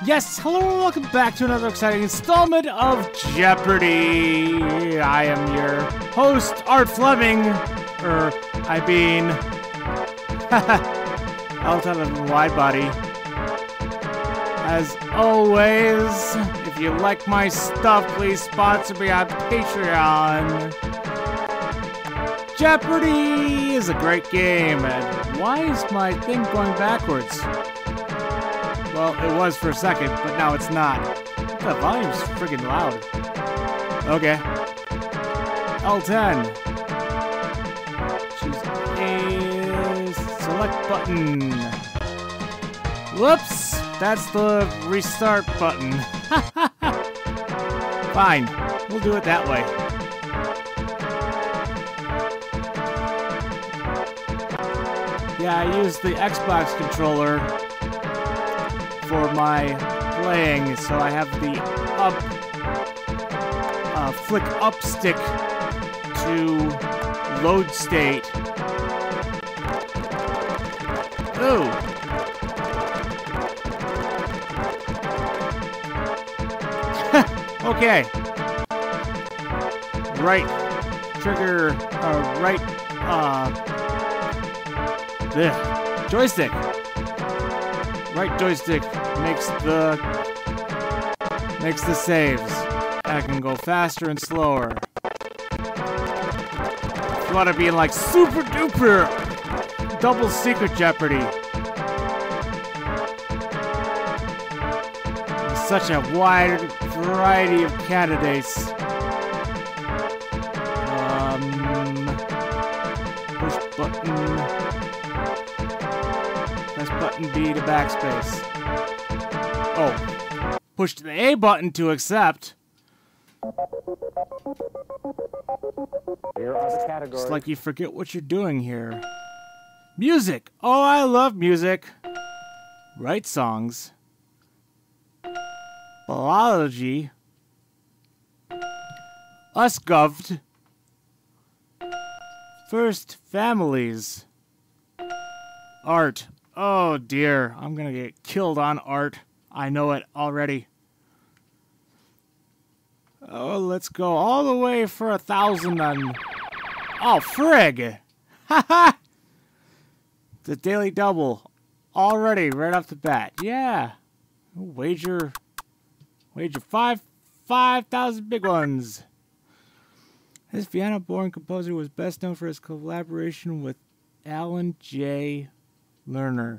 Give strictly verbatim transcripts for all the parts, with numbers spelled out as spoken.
Yes, hello and welcome back to another exciting installment of Jeopardy! I am your host, Art Fleming, er, I mean, Alternative Wide Body. As always, if you like my stuff, please sponsor me on Patreon. Jeopardy is a great game, and why is my thing going backwards? Well, it was for a second, but now it's not. The volume's friggin' loud. Okay. L ten. Choose a select button. Whoops! That's the restart button. Fine. We'll do it that way. Yeah, I used the Xbox controller for my playing, so I have the up, uh, flick up stick to load state. Ooh. Okay. Right trigger, uh, right, uh, ugh, joystick. Right joystick makes the makes the saves. I can go faster and slower. If you want to be in like super duper double secret Jeopardy. There's such a wide variety of candidates. Um, push button. Press button B to backspace. Oh. Push the A button to accept. Here are the categories. It's like you forget what you're doing here. Music! Oh, I love music. Write songs. Biology. Usgoved. First families. Art. Oh dear, I'm gonna get killed on art. I know it already. Oh, let's go all the way for a thousand on... Oh, frig! Haha! The daily double. Already, right off the bat. Yeah. Wager... Wager five... Five thousand big ones. This Vienna-born composer was best known for his collaboration with Alan J. Lerner.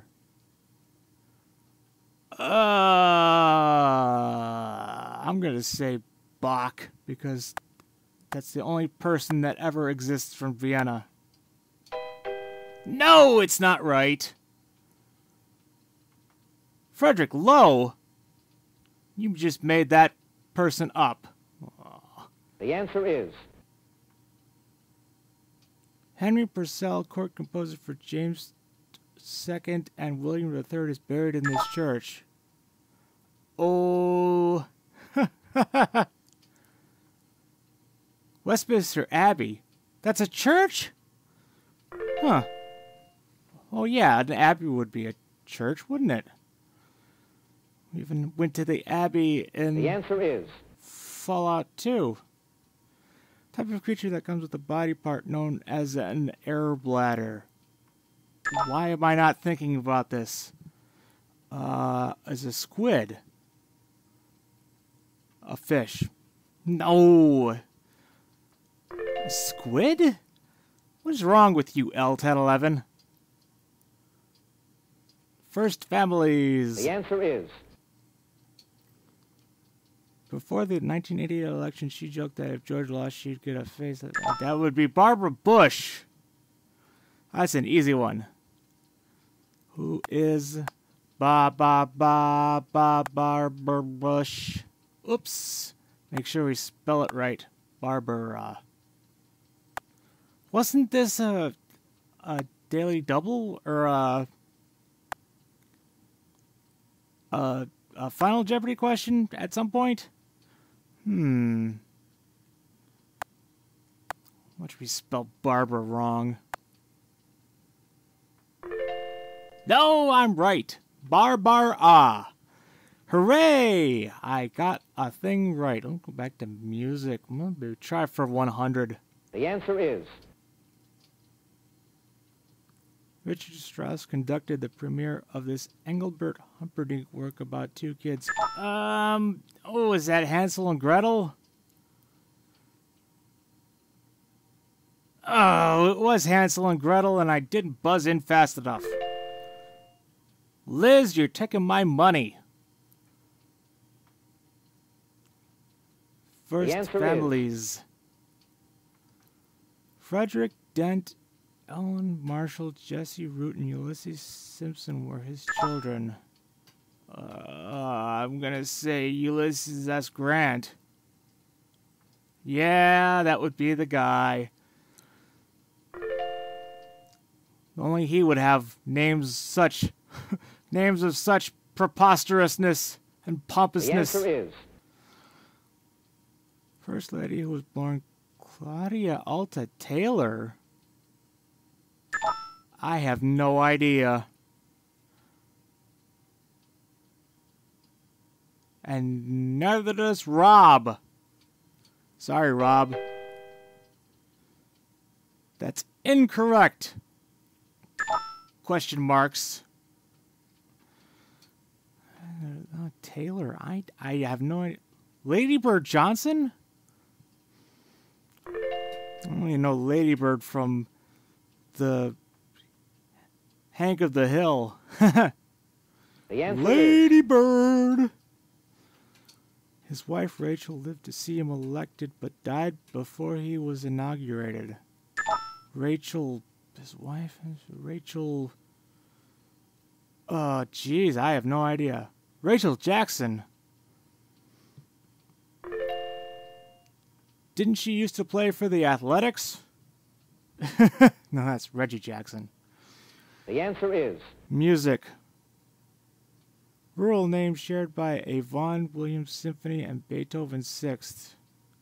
Uh, I'm going to say Bach, because that's the only person that ever exists from Vienna. No, it's not right. Frederick Lowe? You just made that person up. Oh. The answer is... Henry Purcell, court composer for James the Second and William the Third, is buried in this church. Oh. Westminster Abbey. That's a church? Huh. Oh yeah, an abbey would be a church, wouldn't it? We even went to the abbey in... The answer is... Fallout two. Type of creature that comes with a body part known as an air bladder. Why am I not thinking about this? Uh, as a squid. A fish. No. A squid? What is wrong with you, L ten eleven? First families. The answer is... Before the nineteen eighty-eight election, she joked that if George lost, she'd get a face. That, that would be Barbara Bush. That's an easy one. Who is ba ba ba ba Barbara Bush? Oops. Make sure we spell it right. Barbara. Wasn't this a a daily double or a a, a Final Jeopardy question at some point? Hmm. What if we spell Barbara wrong? No, I'm right. Barbara. Hooray! I got a thing right. Let's go back to music. I'm gonna try for one hundred. The answer is Richard Strauss conducted the premiere of this Engelbert Humperdinck work about two kids. Um, oh, is that Hansel and Gretel? Oh, it was Hansel and Gretel, and I didn't buzz in fast enough. Liz, you're taking my money. First answer families. is- Frederick Dent, Ellen Marshall, Jesse Root, and Ulysses Simpson were his children. Uh, I'm gonna say Ulysses S. Grant. Yeah, that would be the guy. Only he would have names such names of such preposterousness and the pompousness. answer is First lady who was born Claudia Alta Taylor. I have no idea. And neither does Rob. Sorry, Rob. That's incorrect. Question marks. Uh, Taylor, I I have no idea. Lady Bird Johnson? I only know Lady Bird from the Hank of the Hill. the answer is Lady Bird. His wife Rachel lived to see him elected, but died before he was inaugurated. Rachel, his wife, Rachel. Oh, jeez, I have no idea. Rachel Jackson. Didn't she used to play for the Athletics? No, that's Reggie Jackson. the answer is Music. Rural name shared by a Vaughan Williams Symphony and Beethoven Sixth.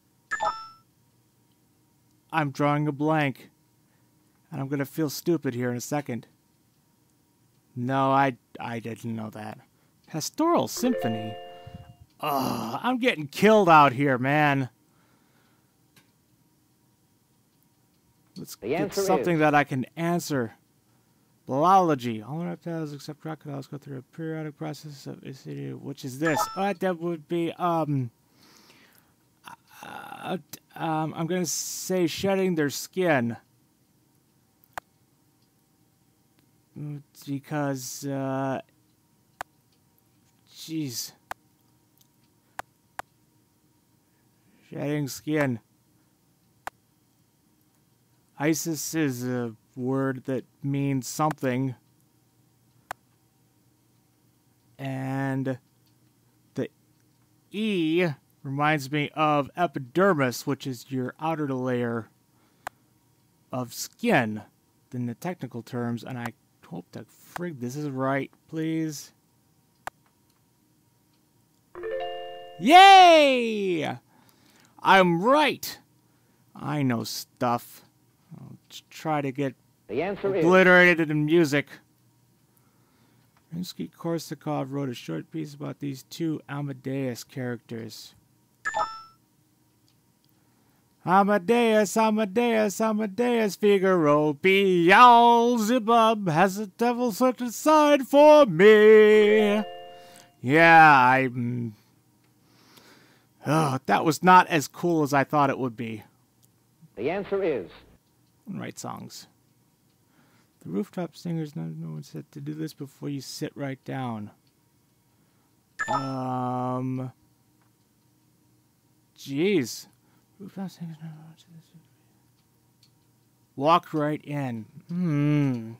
I'm drawing a blank. And I'm going to feel stupid here in a second. No, I, I didn't know that. Pastoral Symphony. Ugh, I'm getting killed out here, man. Let's The get answer something is- that I can answer. Biology. All reptiles except crocodiles go through a periodic process of acidity, which is this. Uh, that would be, um, uh, um, I'm going to say shedding their skin. Because, uh, jeez. Shedding skin. Isis is a word that means something. And the E reminds me of epidermis, which is your outer layer of skin in the technical terms. And I hope that frig this is right, please. Yay! I'm right. I know stuff. I'll try to get the answer is obliterated in music. Rimsky-Korsakov wrote a short piece about these two Amadeus characters. Amadeus, Amadeus, Amadeus, Figaro, Beelzebub has the devil set aside for me. Yeah, I'm... Oh, that was not as cool as I thought it would be. the answer is Write songs. The rooftop singers, no, no one said to do this before you sit right down. Um... Jeez. Rooftop singers, no, no one said this. Walk right in. Hmm.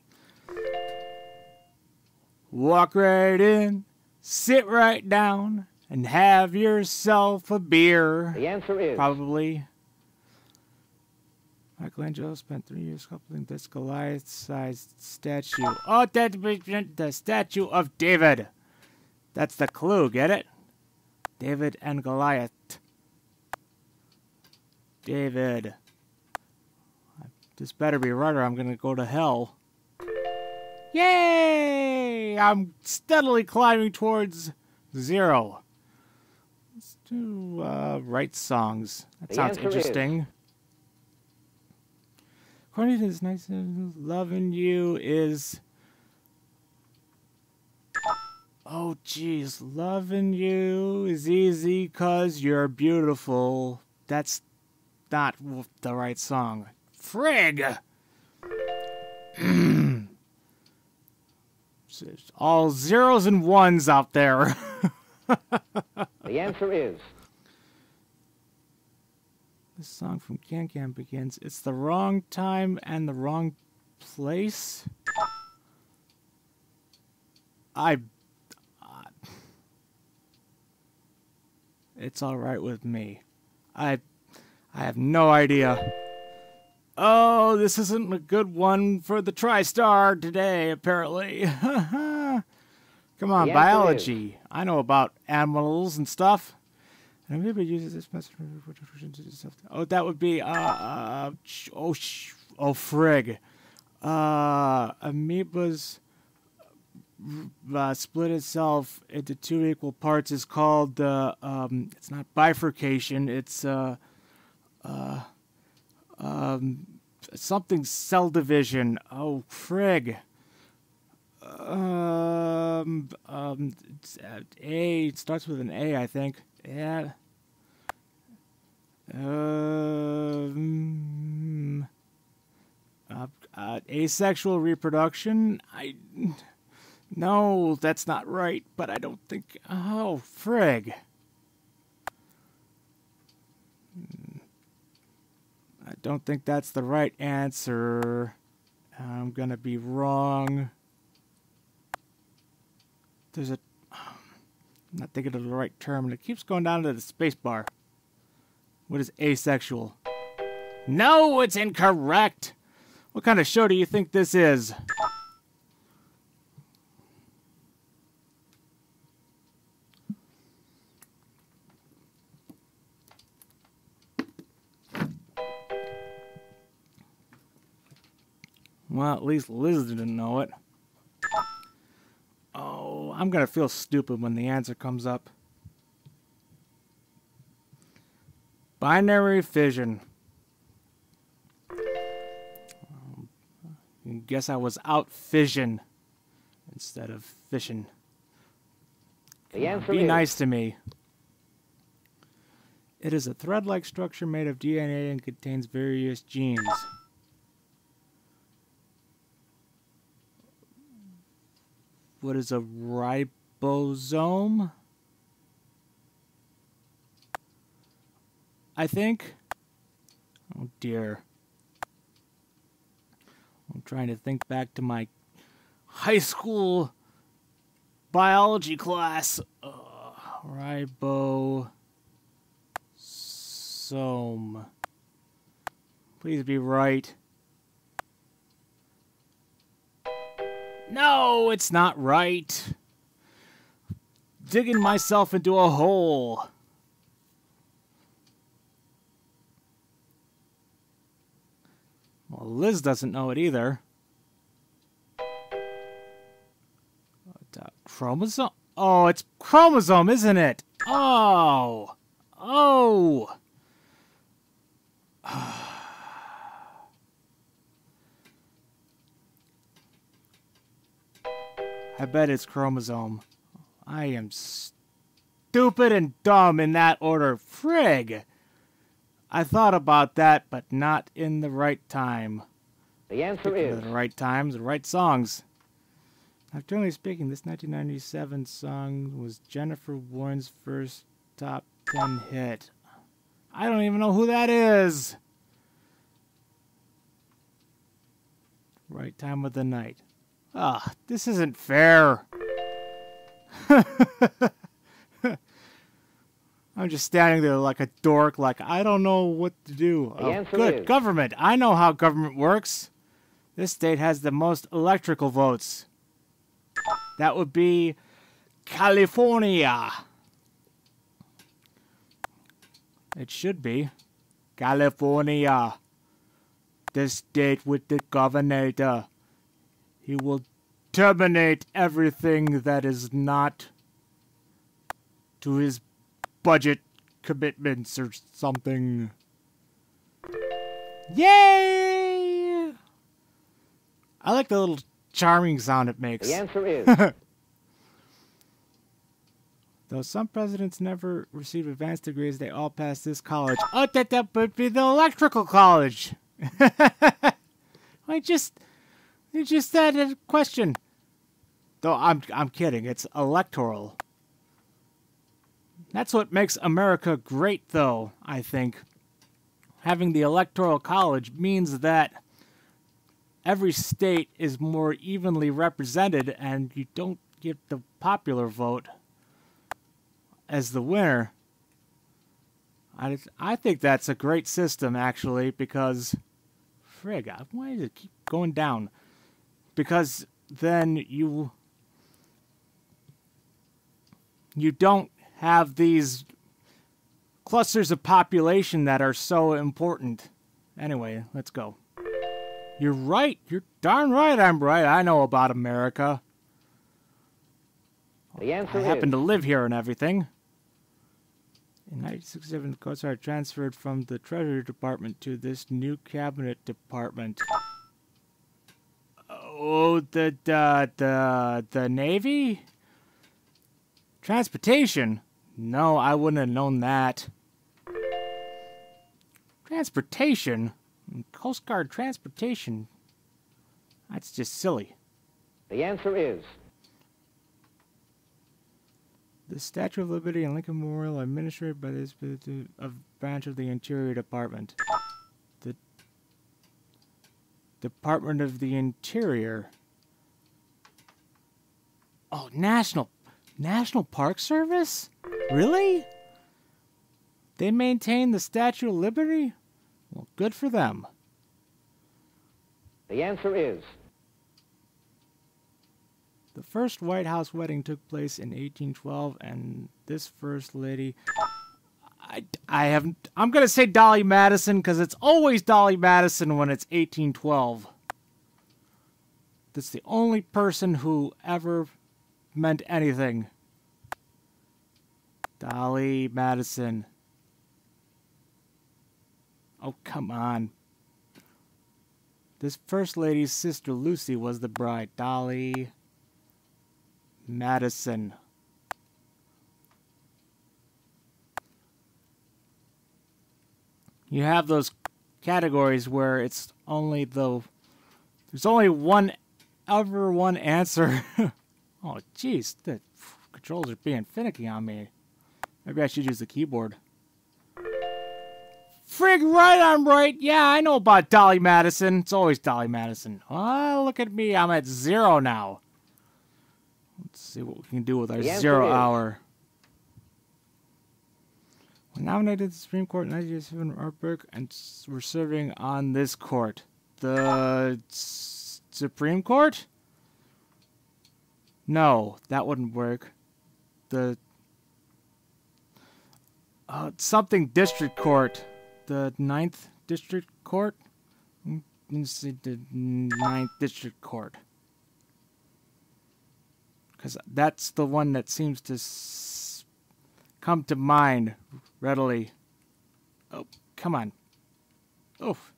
Walk right in, sit right down, and have yourself a beer. the answer is Probably. Michelangelo spent three years sculpting this Goliath-sized statue. Oh, that's the statue of David. That's the clue, get it? David and Goliath. David. This better be right or I'm gonna go to hell. Yay! I'm steadily climbing towards Zero. Let's do uh, right songs. That The sounds answer is- interesting. According to this nice, loving you is. Oh, geez, loving you is easy 'cause you're beautiful. That's not the right song. Frig! All zeros and ones out there. The answer is. This song from Can Can begins. It's the wrong time and the wrong place. I. Uh, it's all right with me. I. I have no idea. Oh, this isn't a good one for the TriStar today, apparently. Come on, The answer biology. I know about animals and stuff. And maybe uses this message. Oh, that would be uh, uh oh sh oh frig. Uh, amoebas uh, split itself into two equal parts is called uh, um. It's not bifurcation. It's uh uh um something cell division. Oh frig. Um um it's, uh, A. It starts with an A, I think. Yeah. Um. Uh, uh, asexual reproduction. I. No, that's not right. But I don't think. Oh, frig. I don't think that's the right answer. I'm gonna be wrong. There's a. I'm not thinking of the right term, and it keeps going down to the space bar. What is asexual? No, it's incorrect! What kind of show do you think this is? Well, at least Liz didn't know it. Oh, I'm gonna feel stupid when the answer comes up. Binary fission. Um, I guess I was out fission instead of fishing. The answer Be is. nice to me. It is a thread-like structure made of D N A and contains various genes. What is a ribosome? I think. Oh dear. I'm trying to think back to my high school biology class. Uh, ribosome. Please be right. No, it's not right. Digging myself into a hole. Well, Liz doesn't know it either. Uh, chromosome? Oh, it's chromosome, isn't it? Oh. Oh. I bet it's chromosome. I am stupid and dumb in that order. Frig! I thought about that, but not in the right time. The answer Speaking is. of the right times, the right songs. Actually speaking, this nineteen ninety-seven song was Jennifer Warren's first top ten hit. I don't even know who that is. Right time of the night. Ah, this isn't fair. I'm just standing there like a dork, like I don't know what to do. The Oh, answer good. is- Government. I know how government works. This state has the most electrical votes. That would be California. It should be. California. The state with the governor. He will terminate everything that is not to his budget commitments or something. Yay! I like the little charming sound it makes. The answer is. Though some presidents never received advanced degrees, they all passed this college. Oh, that, that would be the electrical college. I just, I just had a question. Though I'm, I'm kidding. It's electoral. That's what makes America great, though, I think. Having the electoral college means that every state is more evenly represented, and you don't get the popular vote as the winner. I, I think that's a great system, actually, because... Frig, why does it keep going down? Because then you... You don't have these clusters of population that are so important. Anyway, let's go. You're right. You're darn right I'm right. I know about America. The answer I happen is. to live here and everything. In nineteen sixty-seven, the Coast Guard transferred from the Treasury Department to this new Cabinet Department. Oh, the, the, the, the Navy? Transportation? No, I wouldn't have known that. Transportation? Coast Guard transportation? That's just silly. The answer is. The Statue of Liberty and Lincoln Memorial are administered by this of branch of the Interior Department. The Department of the Interior. Oh, National National Park Service? Really? They maintain the Statue of Liberty? Well, good for them. The answer is. The first White House wedding took place in eighteen twelve, and this First Lady... I, I haven't... I'm going to say Dolly Madison, because it's always Dolly Madison when it's eighteen twelve. That's the only person who ever meant anything. Dolly Madison. Oh, come on. This First Lady's sister Lucy was the bride. Dolly Madison. You have those categories where it's only the... There's only one, ever one answer. Oh, jeez. The controls are being finicky on me. Maybe I should use the keyboard. Frig right, I'm right. Yeah, I know about Dolly Madison. It's always Dolly Madison. Oh, look at me. I'm at zero now. Let's see what we can do with our zero is. hour. We're nominated to the Supreme Court in nineteen eighty-seven, Artberg, and we're serving on this court. The S Supreme Court? No, that wouldn't work. The... Uh, something District Court. The Ninth District Court? Let's see, the Ninth District Court. Because that's the one that seems to s come to mind readily. Oh, come on. Oof.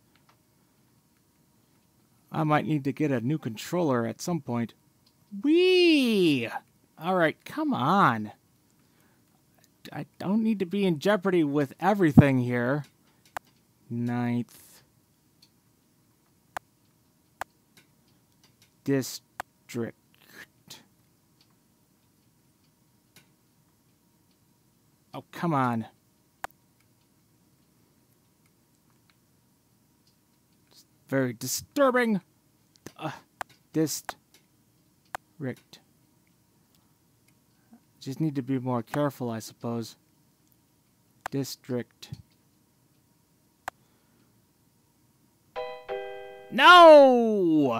I might need to get a new controller at some point. Whee! Alright, come on. I don't need to be in jeopardy with everything here. Ninth District. Oh, come on. It's very disturbing. Uh, District. Just need to be more careful, I suppose. District. No!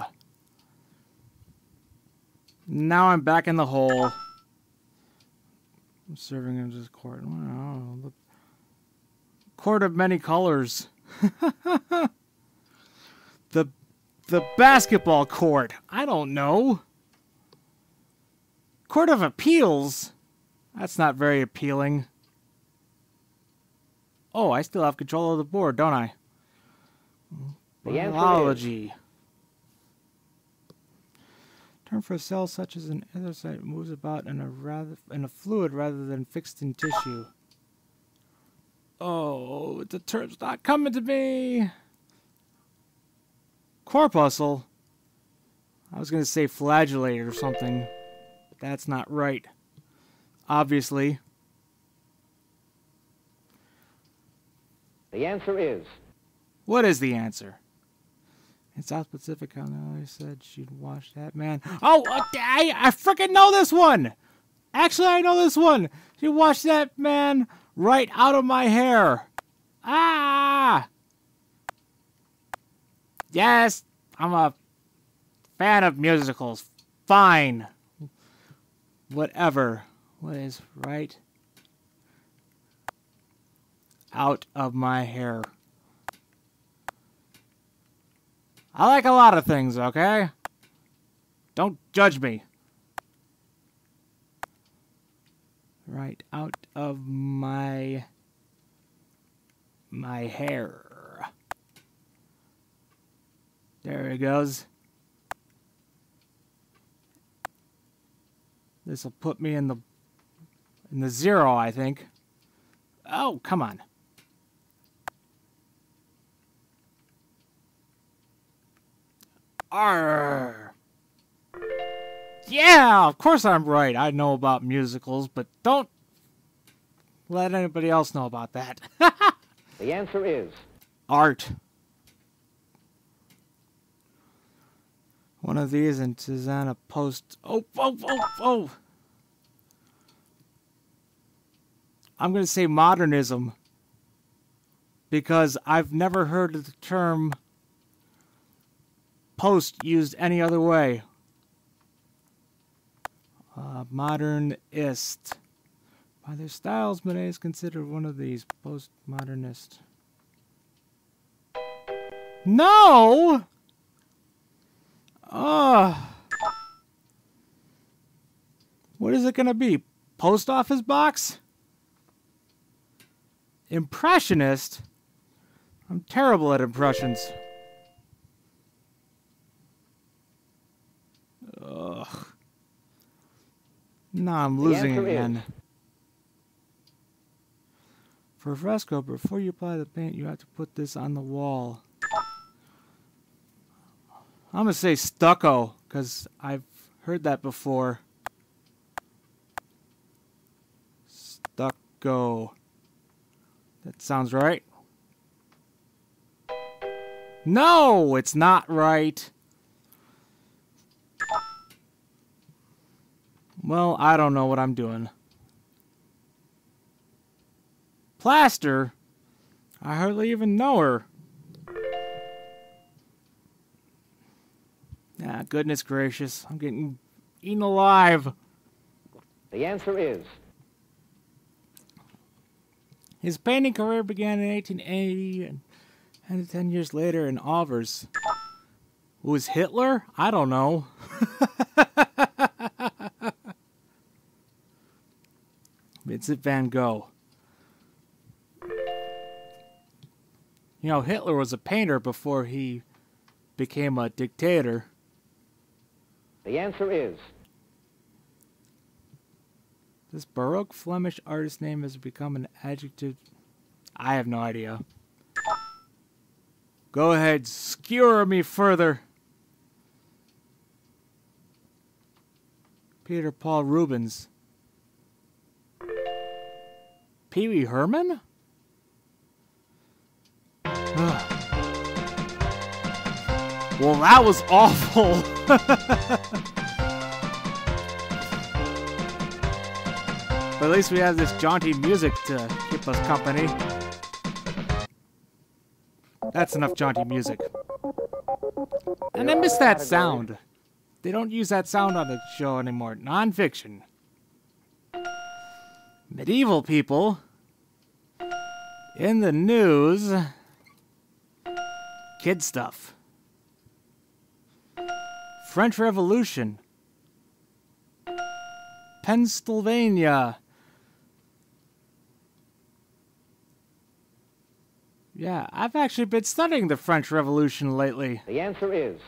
Now I'm back in the hole. I'm serving him as court. Wow, look. Court of many colors. the the basketball court. I don't know. Court of Appeals. That's not very appealing. Oh, I still have control of the board, don't I? The answer is Biology. Term for a cell such as an erythrocyte moves about in a rather in a fluid rather than fixed in tissue. Oh, the term's not coming to me. Corpuscle. I was gonna say flagellate or something, but that's not right. Obviously. The answer is What is the answer? In South Pacific, I said she'd watch that man. Oh, uh, I, I freaking know this one! Actually, I know this one! She watched that man right out of my hair. Ah! Yes, I'm a fan of musicals. Fine. Whatever. What is right out of my hair? I like a lot of things, okay? Don't judge me. Right out of my... my hair. There it goes. This'll put me in the... in the zero, I think. Oh, come on. Arr. Yeah, of course I'm right. I know about musicals, but don't let anybody else know about that. the answer is Art. One of these and Susanna Post. Oh, oh, oh, oh. I'm going to say modernism because I've never heard of the term post used any other way. Uh, modernist. By their styles, Monet is considered one of these postmodernist. No! Uh, what is it going to be? Post office box? Impressionist? I'm terrible at impressions. Ugh. Nah, I'm losing answer again. is- For a fresco, before you apply the paint, you have to put this on the wall. I'm gonna say stucco, because I've heard that before. Stucco. That sounds right. No, it's not right. Well, I don't know what I'm doing. Plaster? I hardly even know her. Ah, goodness gracious. I'm getting eaten alive. the answer is His painting career began in eighteen eighty and ended ten years later in Auvers. Who was Hitler? I don't know. Vincent van Gogh. You know, Hitler was a painter before he became a dictator. the answer is This Baroque Flemish artist name has become an adjective. I have no idea. Go ahead, skewer me further. Peter Paul Rubens. Pee Wee Herman? Ugh. Well, that was awful. But at least we have this jaunty music to keep us company. That's enough jaunty music. And I miss that sound. They don't use that sound on the show anymore. Non-fiction. Medieval people. In the news. Kid stuff. French Revolution. Pennsylvania. Yeah, I've actually been studying the French Revolution lately. The answer is.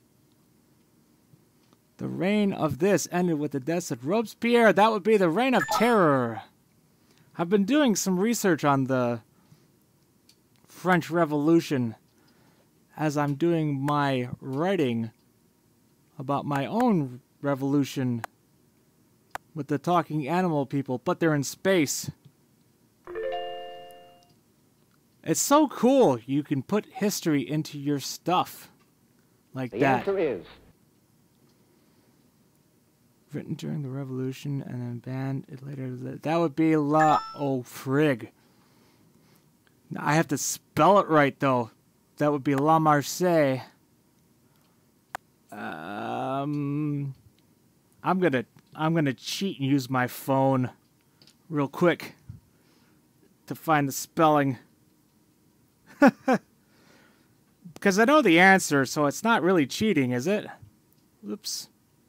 The reign of this ended with the death of Robespierre. That would be the Reign of Terror. I've been doing some research on the French Revolution as I'm doing my writing about my own revolution with the talking animal people, but they're in space. It's so cool you can put history into your stuff like The that. answer is. Written during the revolution and then banned it later. That would be La... Oh, frig. I have to spell it right, though. That would be La Marseille. Um, I'm gonna... I'm gonna cheat and use my phone real quick to find the spelling. Because I know the answer, so it's not really cheating, is it? Oops.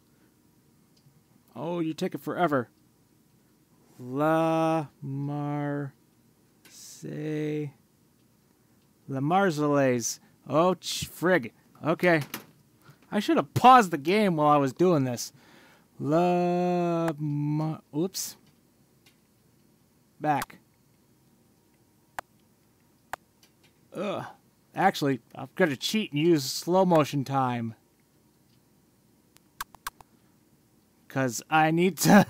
Oh, you take it forever. La Marseille. La Marseillaise. Oh, ch frig. Okay. I should have paused the game while I was doing this. La Mar... Oops. Back. Ugh. Actually, I'm going to cheat and use slow motion time. Because I need to...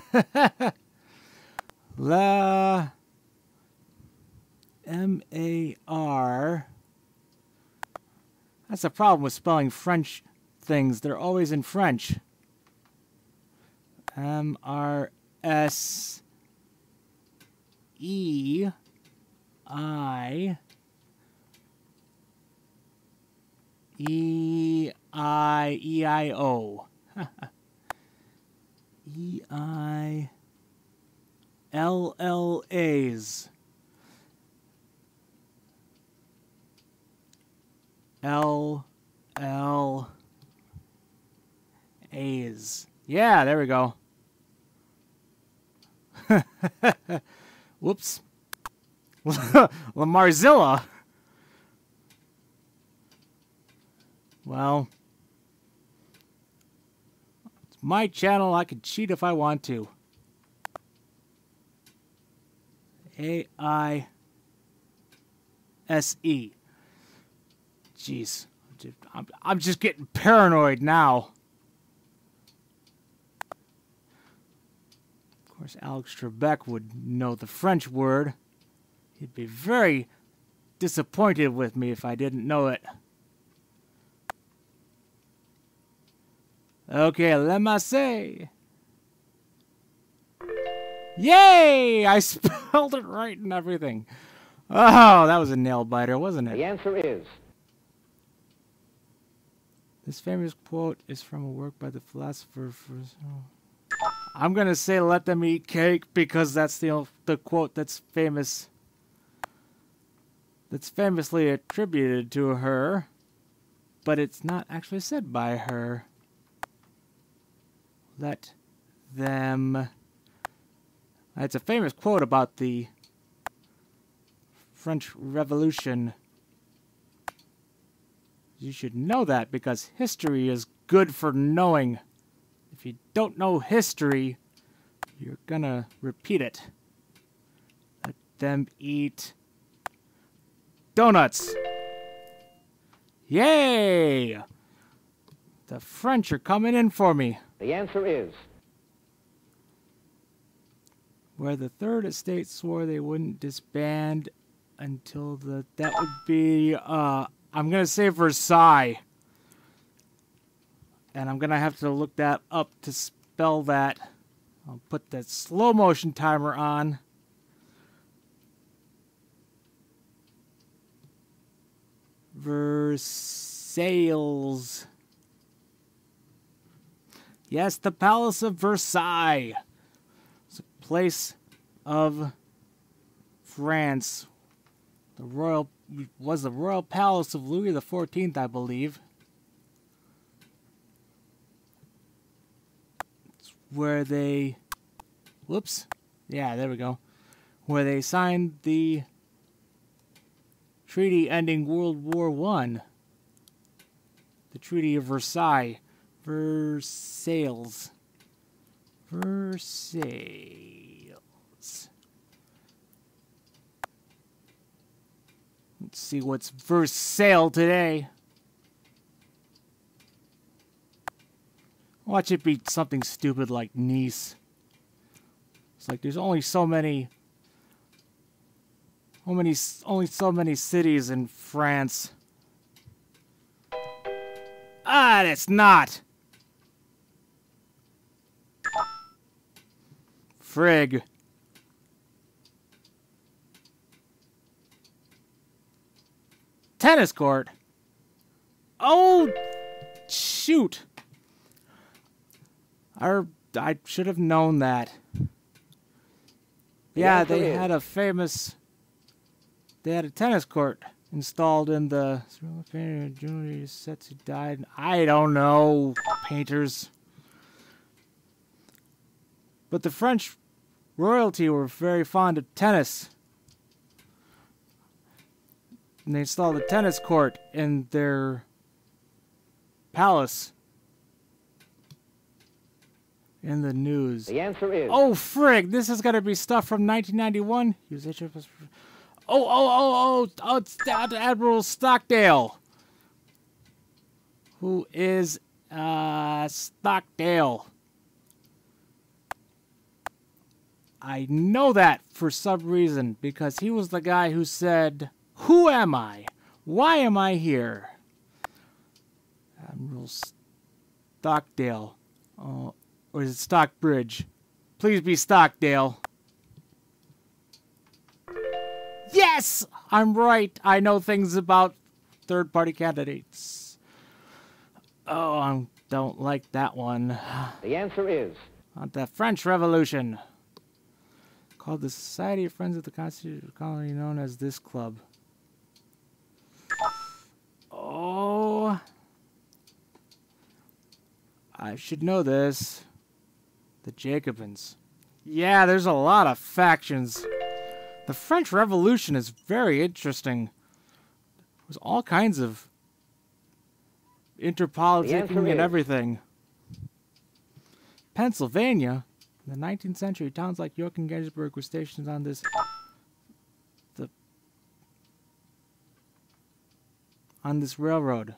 La... M A R... That's the problem with spelling French things. They're always in French. M R S E I E I E I O. E I L L A's. L L A's. Yeah, there we go. Whoops. La Marzilla. Well, it's my channel. I can cheat if I want to. A I S E. Jeez. I'm, I'm just getting paranoid now. Of course, Alex Trebek would know the French word. He'd be very disappointed with me if I didn't know it. Okay, let me say. Yay! I spelled it right and everything. Oh, that was a nail biter, wasn't it? The answer is. This famous quote is from a work by the philosopher. I'm going to say let them eat cake because that's the, the quote that's famous. That's famously attributed to her. But it's not actually said by her. Let them... It's a famous quote about the French Revolution. You should know that because history is good for knowing. If you don't know history, you're gonna repeat it. Let them eat donuts. Yay! The French are coming in for me. The answer is. Where the Third Estate swore they wouldn't disband until the... That would be... Uh, I'm going to say Versailles. And I'm going to have to look that up to spell that. I'll put that slow motion timer on. Versailles. Yes, the Palace of Versailles. It's a place of France. The royal was the royal palace of Louis the Fourteenth, I believe. It's where they, whoops, yeah, there we go. Where they signed the treaty ending World War One. The Treaty of Versailles. Versailles. Versailles. Let's see what's Versailles today. Watch it be something stupid like Nice. It's like there's only so many, how many, only so many cities in France. Ah, it's not. Frig. Tennis court. Oh, shoot. I, I should have known that. Yeah, they had a famous... They had a tennis court installed in the... Sets who died. I don't know, painters. But the French royalty were very fond of tennis. And they installed a tennis court in their palace. In the news. The answer is... Oh, frig! This is going to be stuff from nineteen ninety-one. Use H F S. Oh, oh, oh, oh! Oh, it's Admiral Stockdale. Who is, uh, Stockdale. I know that for some reason, because he was the guy who said, "Who am I? Why am I here?" Admiral Stockdale. Oh... Or is it Stockbridge? Please be Stockdale. Yes! I'm right. I know things about third-party candidates. Oh, I don't like that one. The answer is... On the French Revolution. Called the Society of Friends of the Constitution Colony, known as this club. Oh... I should know this. The Jacobins. Yeah, there's a lot of factions. The French Revolution is very interesting. There's all kinds of interpoliticking and everything. Pennsylvania. In the nineteenth century, towns like York and Gettysburg were stationed on this... The... On this railroad.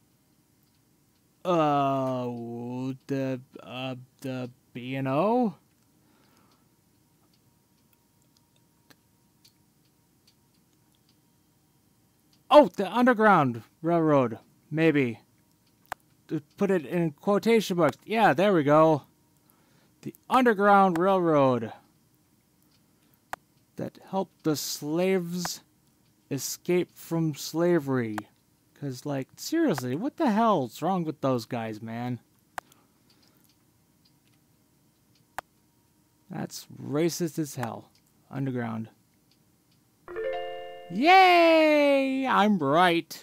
Uh, the, uh, the B and O? Oh, the Underground Railroad, maybe. To put it in quotation marks. Yeah, there we go. The Underground Railroad that helped the slaves escape from slavery. Because, like, seriously, what the hell's wrong with those guys, man? That's racist as hell. Underground. Yay! I'm right.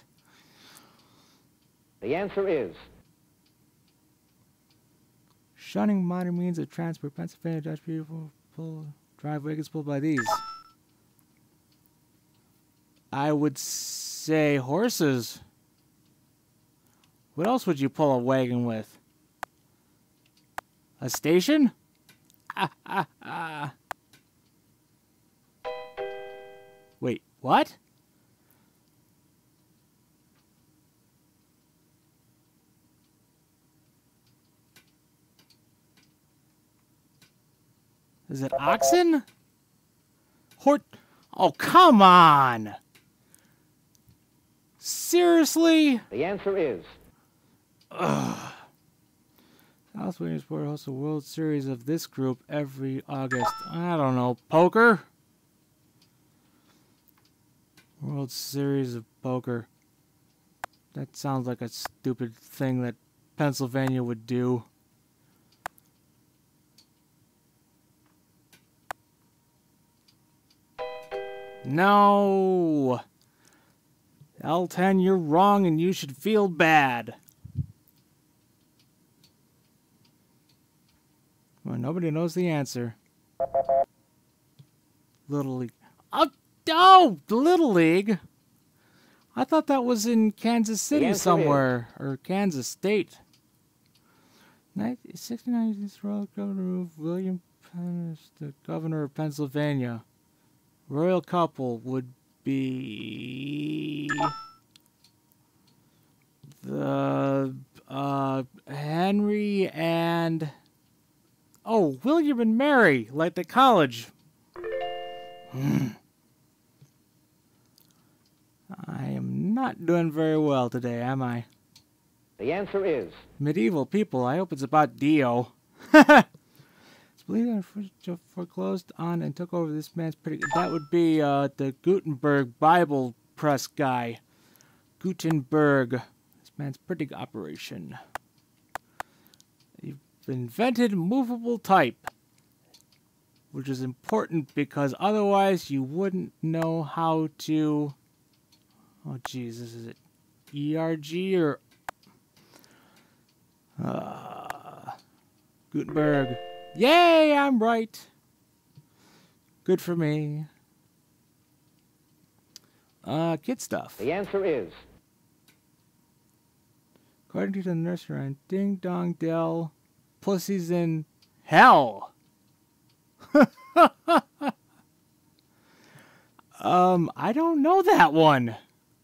The answer is... Shunning modern means of transport. Pennsylvania Dutch people pull drive wagons pulled by these. I would say horses. What else would you pull a wagon with? A station? Ah, ah, ah. Wait, what? Is it oxen? Hort? Oh, come on! Seriously? The answer is... Ugh. South Williamsport hosts a World Series of this group every August. I don't know. Poker? World Series of Poker. That sounds like a stupid thing that Pennsylvania would do. No! L ten, you're wrong and you should feel bad. Well, nobody knows the answer. Little League. Oh, oh, Little League. I thought that was in Kansas City answer somewhere, or Kansas State. nineteen sixty-nine, this royal governor of William Penn, the governor of Pennsylvania. Royal couple would be the uh, Henry and oh, William and Mary, like the college. Hmm. I am not doing very well today, am I? The answer is Medieval people. I hope it's about Dio. It's believed that foreclosed on and took over this man's pretty. That would be uh, the Gutenberg Bible press guy. Gutenberg. This man's pretty operation. He invented movable type, which is important because otherwise you wouldn't know how to. Oh, Jesus, is it E R G or uh, Gutenberg? Yay, I'm right. Good for me. Uh, kid stuff. the answer is According to the nursery rhyme, Ding Dong Dell, pussies in hell. um, I don't know that one.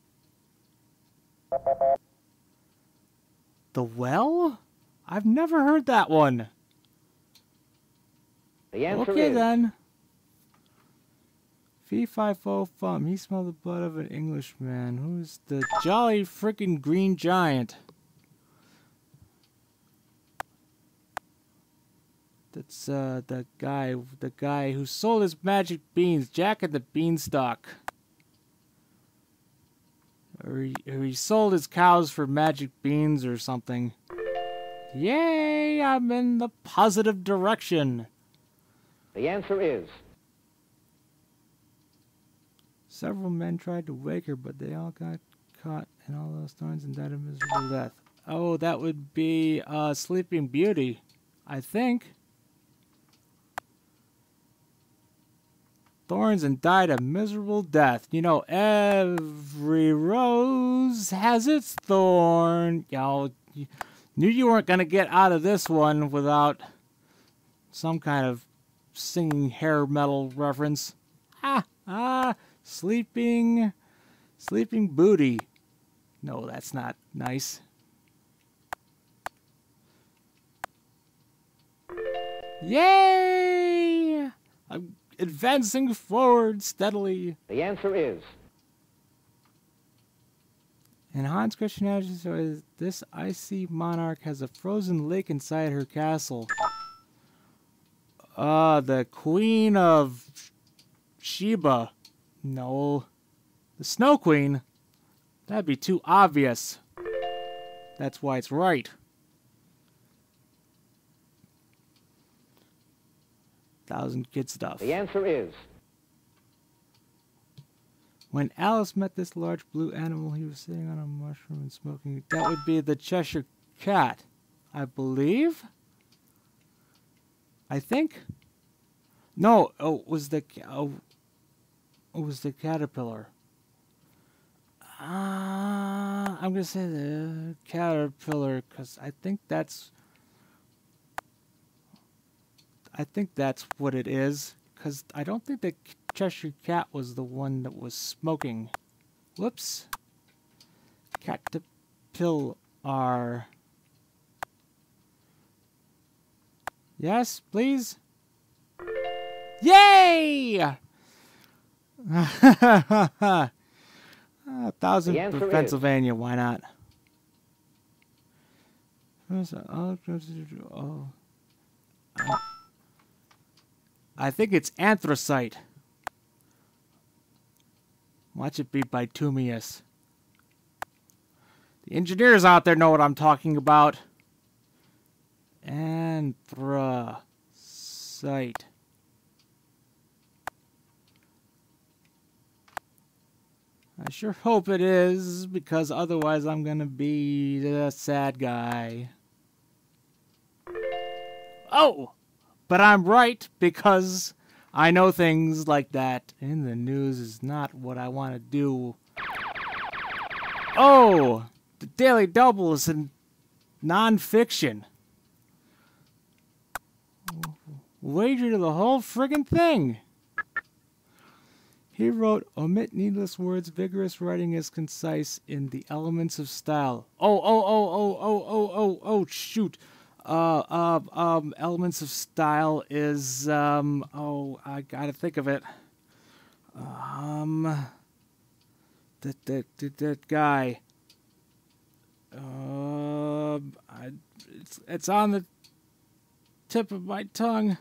The Well? I've never heard that one. the answer Okay is then. Fee fi fo fum. He smelled the blood of an Englishman. Who's the jolly frickin' green giant? That's uh the guy the guy who sold his magic beans, Jack and the Beanstalk. Or he, or he sold his cows for magic beans or something. Yay, I'm in the positive direction. the answer is Several men tried to wake her, but they all got caught in all those thorns and died a miserable death. Oh, that would be uh, Sleeping Beauty, I think. Thorns and died a miserable death. You know, every rose has its thorn. Y'all knew you weren't going to get out of this one without some kind of singing hair metal reference. Ah, ah, sleeping, sleeping booty. No, that's not nice. Yay! I'm advancing forward steadily. the answer is And Hans Christian Andersen says this icy monarch has a frozen lake inside her castle. Uh, the Queen of Sheba. No. The Snow Queen. That'd be too obvious. That's why it's right. Thousand kid stuff. the answer is When Alice met this large blue animal, he was sitting on a mushroom and smoking. That would be the Cheshire Cat, I believe. I think. No, oh, it was the oh, it was the caterpillar. Ah, uh, I'm gonna say the caterpillar because I think that's. I think that's what it is because I don't think the Cheshire Cat was the one that was smoking. Whoops. Caterpillar. Yes, please. Yay! A thousand The answer for is- Pennsylvania. Why not? Oh. I think it's anthracite. Watch it be bituminous. The engineers out there know what I'm talking about. Anthracite. I sure hope it is, because otherwise I'm gonna be the sad guy. Oh! But I'm right, because I know things like that. In the news is not what I want to do. Oh, the Daily Double is in non-fiction. Wager to the whole friggin' thing. He wrote, omit needless words, vigorous writing is concise in the elements of style. Oh, oh, oh, oh, oh, oh, oh, oh, shoot. Uh, uh, um, elements of style is, um, oh, I gotta think of it. Um, that, that, that, that guy. Uh, I, it's, it's on the tip of my tongue.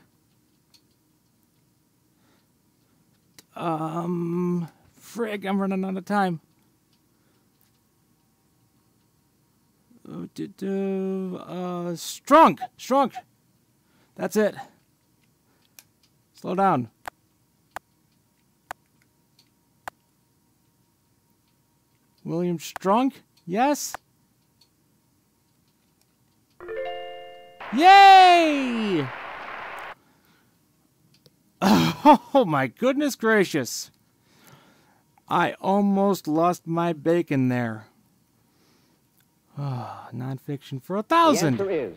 Um, frig, I'm running out of time. Uh, uh, Strunk! Strunk! That's it. Slow down. William Strunk? Yes? Yay! Oh my goodness gracious. I almost lost my bacon there. Oh, nonfiction for a thousand. The answer is.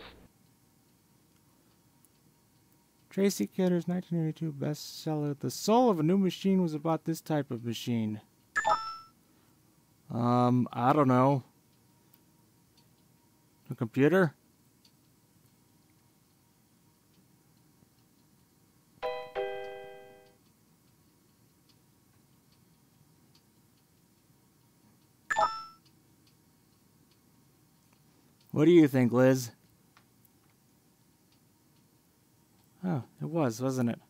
Tracy Kidder's nineteen eighty-two bestseller, The Soul of a New Machine, was about this type of machine. Um, I don't know. A computer? What do you think, Liz? Oh, it was, wasn't it?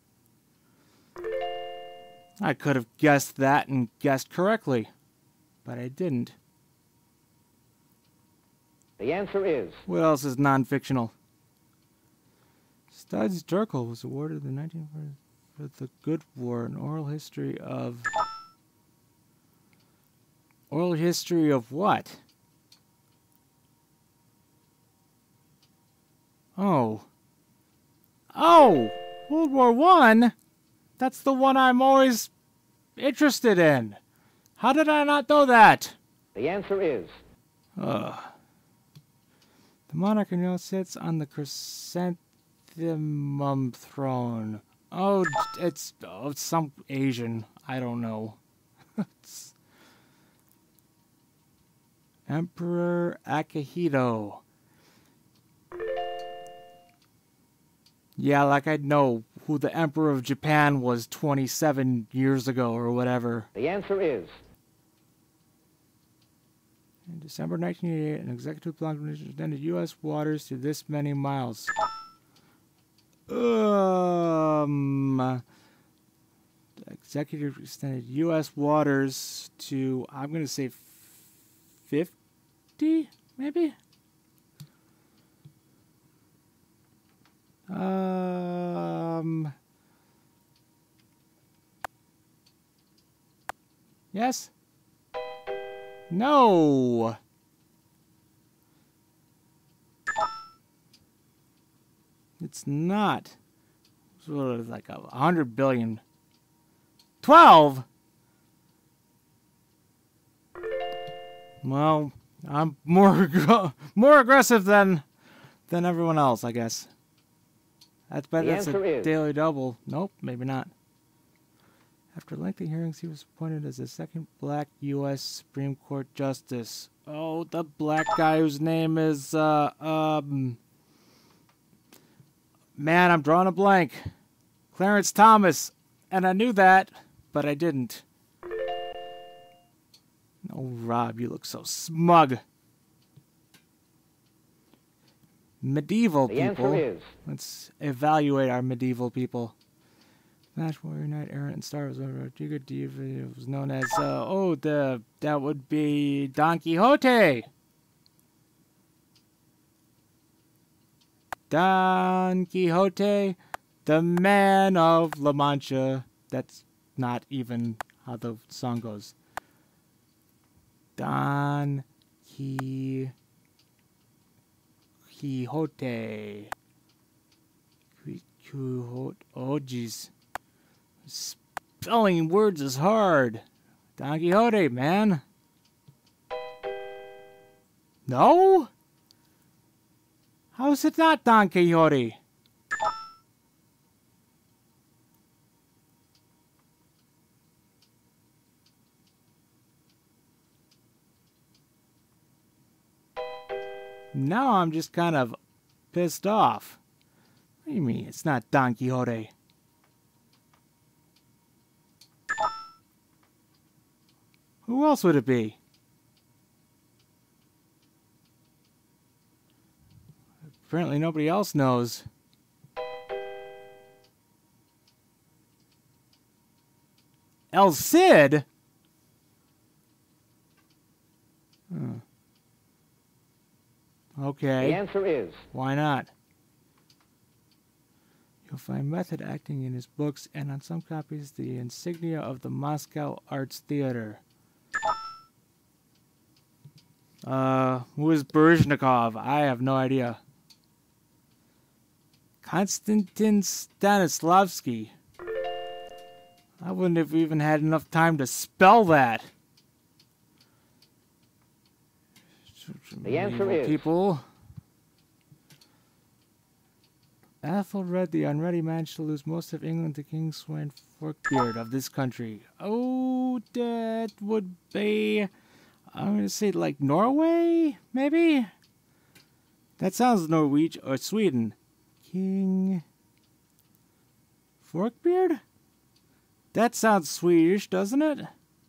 I could have guessed that and guessed correctly, but I didn't. The answer is. What else is non-fictional? Studs Terkel was awarded the nineteen forties for The Good War, an oral history of... Oral history of what? Oh. Oh! World War One? That's the one I'm always interested in. How did I not know that? The answer is. Ugh. The monarch now sits on the chrysanthemum throne. Oh, it's, oh, it's some Asian. I don't know. It's Emperor Akihito. Yeah, like I'd know who the Emperor of Japan was twenty-seven years ago or whatever. The answer is. In December nineteen eighty-eight, an executive proclamation extended U S waters to this many miles. Um, executive extended U S waters to, I'm going to say fifty, maybe? Um, yes? No. It's not. It's like a hundred billion. Twelve? Well, I'm more more aggressive than than everyone else, I guess. That's but The that's answer a is. daily double. Nope, maybe not. After lengthy hearings, he was appointed as the second black U S Supreme Court Justice. Oh, the black guy whose name is, uh, um... Man, I'm drawing a blank. Clarence Thomas. And I knew that, but I didn't. Oh, Rob, you look so smug. Medieval The people. answer is. Let's evaluate our medieval people. Smash Warrior Knight, Errant, and Star Wars. Rodrigo Diva was known as, uh, oh, the, that would be Don Quixote. Don Quixote, the man of La Mancha. That's not even how the song goes. Don Quixote. Quixote. Quixote. Oh, jeez. Spelling words is hard. Don Quixote, man. No? How is it not Don Quixote? Now I'm just kind of pissed off. What do you mean it's not Don Quixote? Who else would it be? Apparently nobody else knows. El Cid? Hmm. Okay. The answer is. Why not? You'll find method acting in his books and on some copies the insignia of the Moscow Arts Theater. Uh, who is Baryshnikov? I have no idea. Konstantin Stanislavski. I wouldn't have even had enough time to spell that. The answer is. People. Ethelred the Unready managed to lose most of England to King Sweyn Forkbeard of this country. Oh, that would be... I'm going to say like Norway, maybe? That sounds Norwegian or Sweden. King Forkbeard? That sounds Swedish, doesn't it?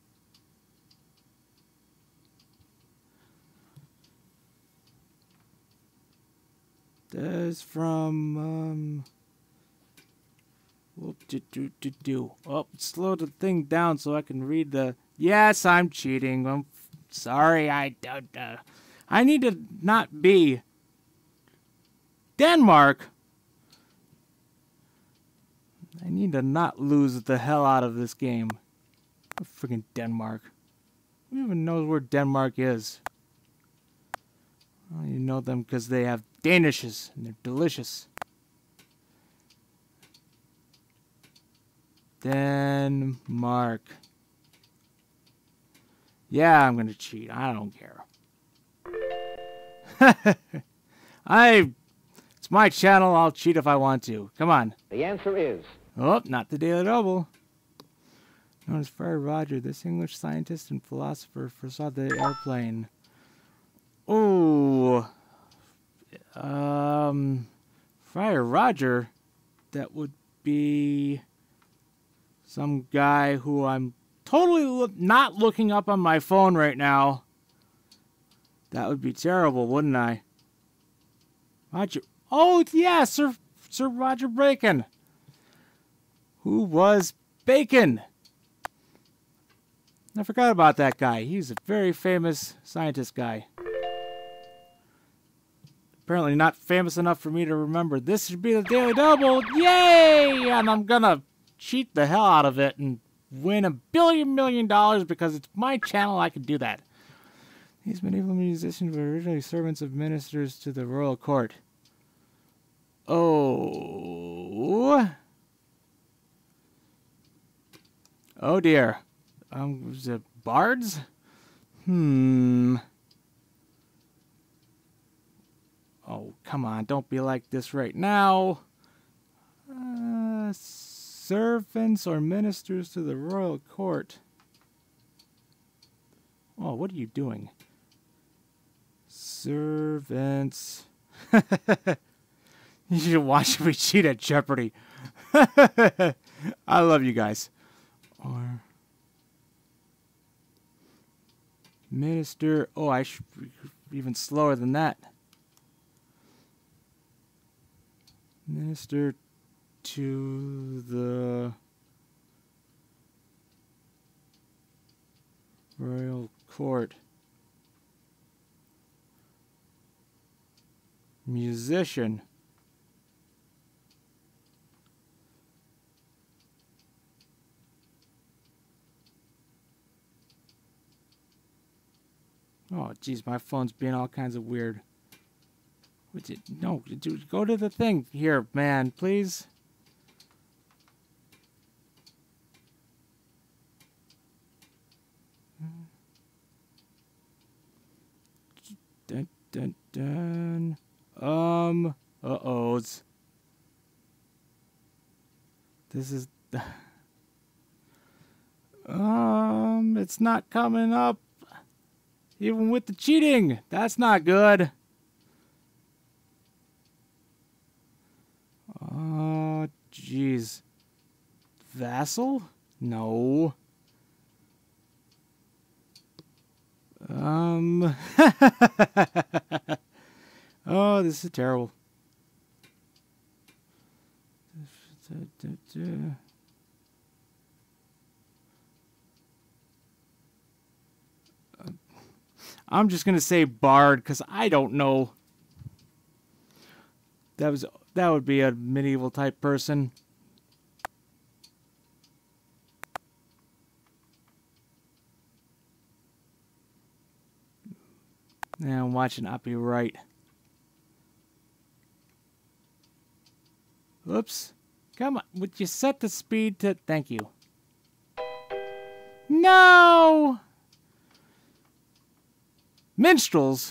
That's from, um... Whoop, do, do, do, do. Oh, slow the thing down so I can read the... Yes, I'm cheating. I'm sorry, I don't... Uh, I need to not be... Denmark! I need to not lose the hell out of this game. Oh, freaking Denmark. Who even knows where Denmark is? Well, you know them because they have Danishes, and they're delicious. Denmark. Yeah, I'm gonna cheat. I don't care. I... It's my channel. I'll cheat if I want to. Come on. The answer is. Oh, not the Daily Double. Known as Friar Roger, this English scientist and philosopher foresaw the airplane. Oh, um, Friar Roger, that would be some guy who I'm totally lo not looking up on my phone right now. That would be terrible, wouldn't I? Roger, oh yeah, Sir Sir Roger Bacon. Who was Bacon? I forgot about that guy. He's a very famous scientist guy. Apparently not famous enough for me to remember. This should be the Daily Double. Yay! And I'm gonna cheat the hell out of it and win a billion million dollars because it's my channel. I can do that. These medieval musicians were originally servants of ministers to the royal court. Oh. Oh dear. Um, was it bards? Hmm. Oh, come on. Don't be like this right now. Uh, servants or ministers to the royal court. Oh, what are you doing? Servants. You should watch me cheat at Jeopardy. I love you guys. Or minister. Oh, I should be even slower than that. Minister to the royal court. Musician. Oh, jeez, my phone's being all kinds of weird. What's it? No, dude, go to the thing here, man, please. Dun, dun. Um. Uh-oh. It's... This is... um, it's not coming up. Even with the cheating. That's not good. Oh, jeez. Vassal? No. Um. Oh, this is terrible. I'm just gonna say bard because I don't know. That was that would be a medieval type person. Now I'm watching not be right. Oops. Come on. Would you set the speed to... Thank you. No! Minstrels.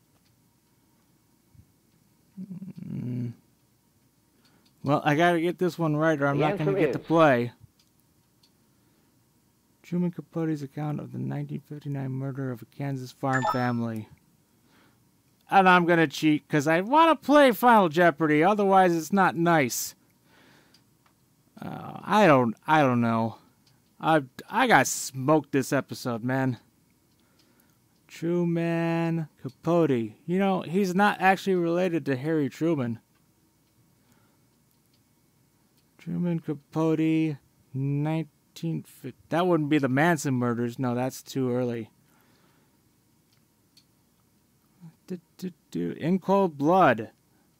Mm. Well, I gotta get this one right or I'm The not gonna answer get is- to play. Truman Capote's account of the nineteen fifty-nine murder of a Kansas farm family. And I'm gonna cheat because I want to play Final Jeopardy. Otherwise, it's not nice. Uh, I don't. I don't know. I I got smoked this episode, man. Truman Capote. You know, he's not actually related to Harry Truman. Truman Capote, nineteen fifty. That wouldn't be the Manson murders. No, that's too early. In Cold Blood.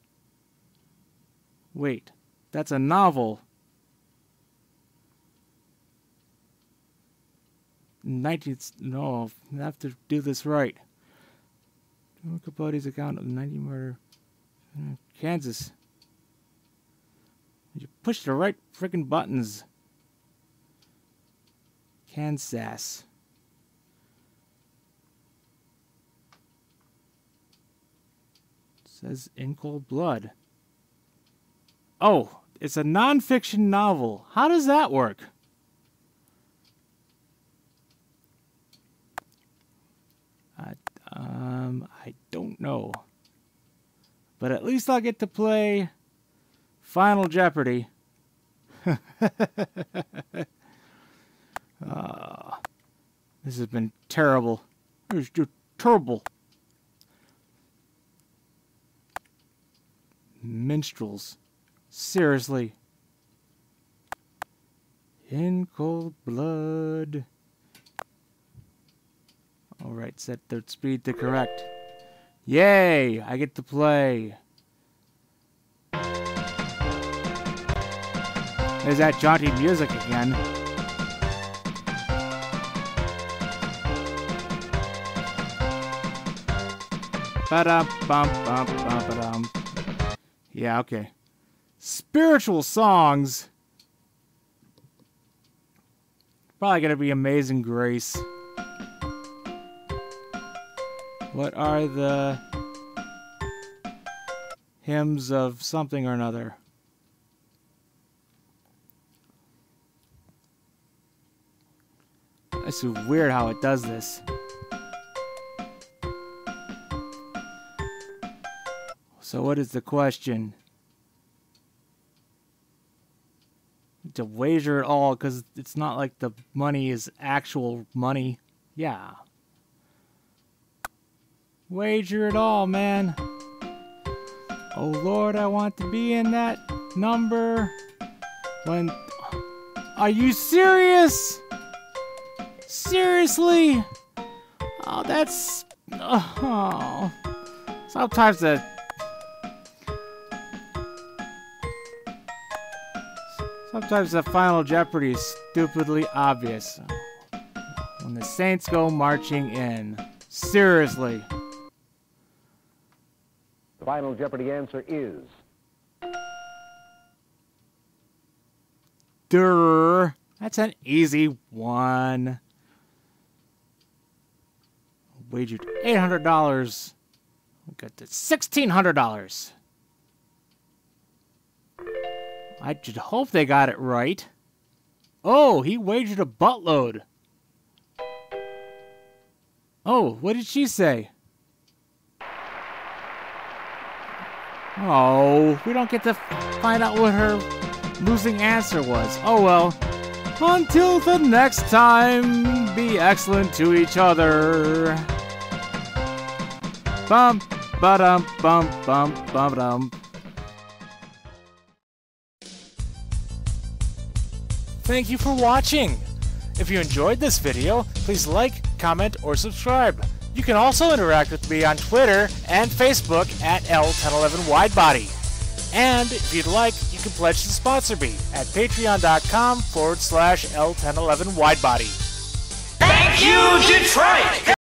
Wait, that's a novel. nineteenth. No, I have to do this right. Truman Capote's account of the nineteen murder. Kansas. You push the right freaking buttons. Kansas. Says In Cold Blood. Oh, it's a nonfiction novel. How does that work? I, um, I don't know. But at least I'll get to play Final Jeopardy. uh, this has been terrible. It's just terrible. Minstrels. Seriously. In Cold Blood. Alright, set the speed to correct. Yay! I get to play. There's that jaunty music again. Ba-dum, bum, bum, bum, ba-dum. Yeah, okay. Spiritual songs. Probably gonna be Amazing Grace. What are the hymns of something or another? This is weird how it does this. So what is the question? To wager it all because it's not like the money is actual money. Yeah. Wager it all, man. Oh Lord, I want to be in that number. When... Are you serious? Seriously? Oh, that's... Oh. Sometimes the... Sometimes the Final Jeopardy is stupidly obvious. When the Saints go marching in. Seriously. The Final Jeopardy answer is... Durr. That's an easy one. Wagered eight hundred dollars. We got to sixteen hundred dollars. I should hope they got it right. Oh, he wagered a buttload. Oh, what did she say? Oh, we don't get to find out what her losing answer was. Oh well. Until the next time, be excellent to each other. Bum, ba-dum, bum, bum, bum-dum. Thank you for watching. If you enjoyed this video, please like, comment, or subscribe. You can also interact with me on Twitter and Facebook at L ten eleven Widebody. And if you'd like, you can pledge to sponsor me at patreon.com forward slash L1011 Widebody. Thank you, Detroit!